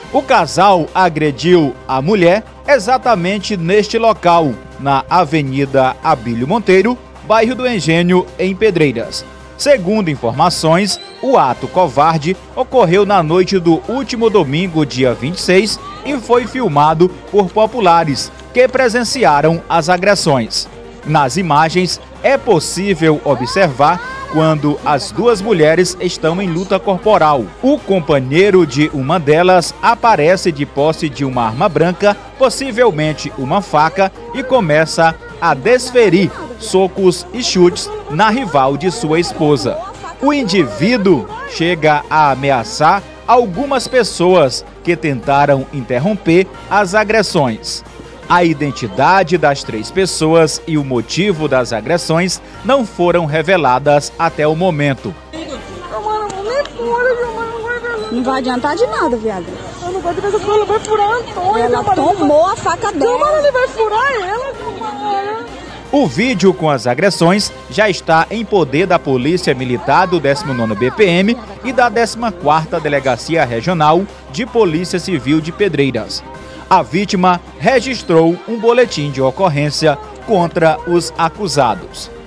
O casal agrediu a mulher exatamente neste local, na Avenida Abílio Monteiro, bairro do Engenho, em Pedreiras. Segundo informações, o ato covarde ocorreu na noite do último domingo, dia 26, e foi filmado por populares que presenciaram as agressões. Nas imagens, é possível observar quando as duas mulheres estão em luta corporal. O companheiro de uma delas aparece de posse de uma arma branca, possivelmente uma faca, e começa a desferir socos e chutes na rival de sua esposa. O indivíduo chega a ameaçar algumas pessoas que tentaram interromper as agressões. A identidade das 3 pessoas e o motivo das agressões não foram reveladas até o momento. Não vai adiantar de nada, viado. Eu não vou dizer que ela vai furar a Antônia. Ela tomou a faca dela. Ele vai furar ela. O vídeo com as agressões já está em poder da Polícia Militar do 19º BPM e da 14ª Delegacia Regional de Polícia Civil de Pedreiras. A vítima registrou um boletim de ocorrência contra os acusados.